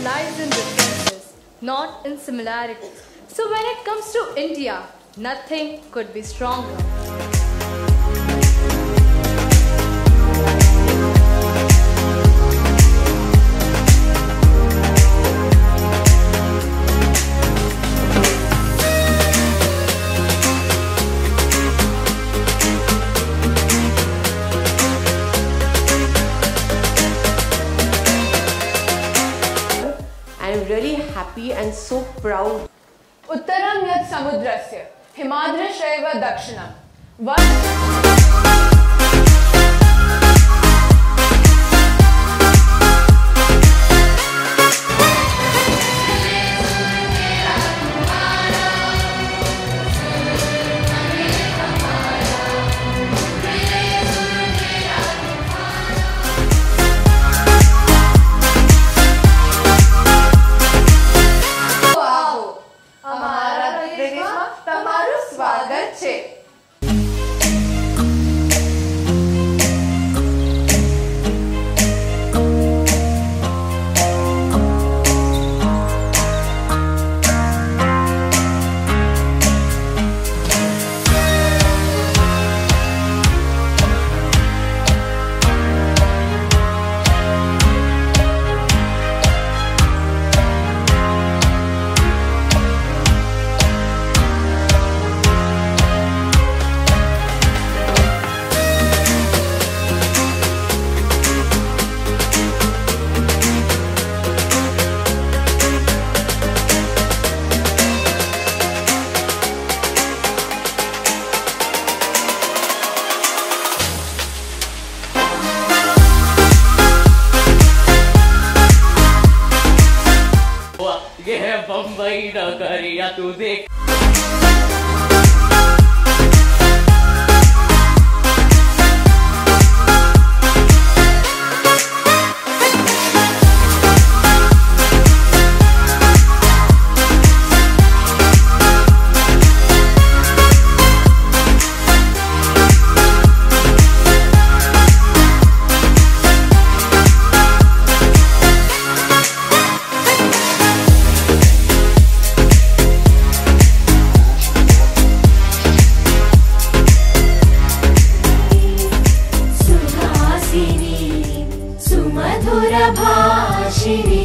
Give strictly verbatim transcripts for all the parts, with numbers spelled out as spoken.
lies in differences, not in similarities. So when it comes to India, nothing could be stronger. I am really happy and so proud. Uttaram yat samudrasya, himadrishaiva dakshinam. One. તમારું સ્વાગત છે. ये है बम्बई नगरिया तू देख. भाषिणी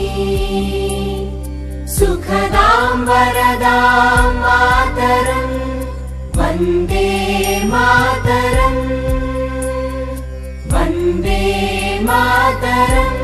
सुखदां वरदां मातरं वन्दे मातरं वन्दे मातरम्.